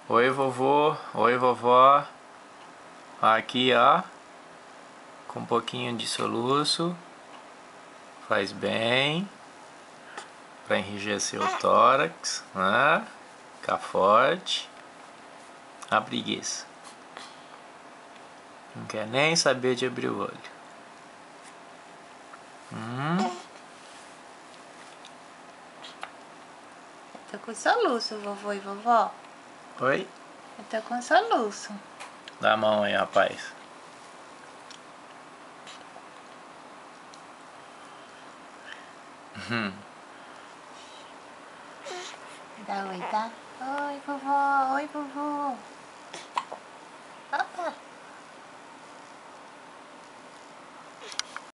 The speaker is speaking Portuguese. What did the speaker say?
Oi, vovô. Oi, vovó. Aqui, ó. Com um pouquinho de soluço. Faz bem. Pra enrijecer o tórax, né? Ficar forte. A preguiça. Não quer nem saber de abrir o olho. Eu tô com soluço, vovô e vovó. Oi? Eu tô com soluço. Dá a mão aí, rapaz. Dá oi, tá? Oi, vovó. Oi, vovô.